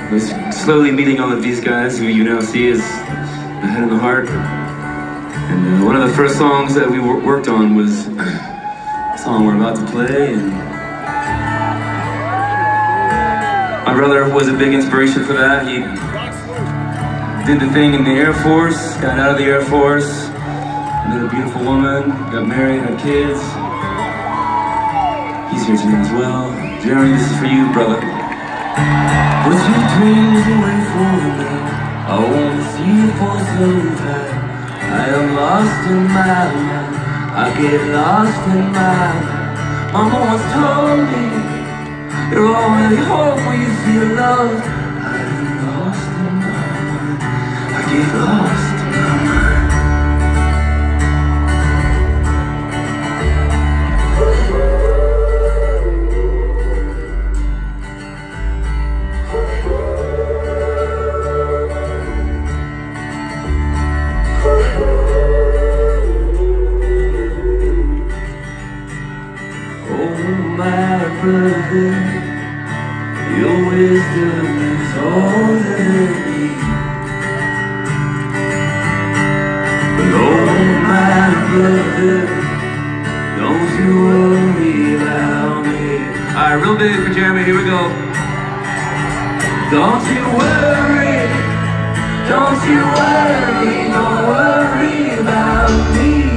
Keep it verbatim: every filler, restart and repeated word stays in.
I was slowly meeting all of these guys who you now see as the head and the heart. And uh, one of the first songs that we worked on was the song we're about to play. And my brother was a big inspiration for that. He did the thing in the Air Force, got out of the Air Force, met a beautiful woman, got married, had kids. He's here tonight as well. Jeremy, this is for you, brother. Put your dreams away for me. I won't see you for some time. I am lost in my mind. I get lost in my mind. Mama once told me, you're already home when you feel loved. I am lost in my mind. I get lost in my mind. Brother, your wisdom is all that I need. But oh my brother, don't you worry about me. Alright, real big for Jeremy, here we go. Don't you worry, don't you worry, don't worry about me.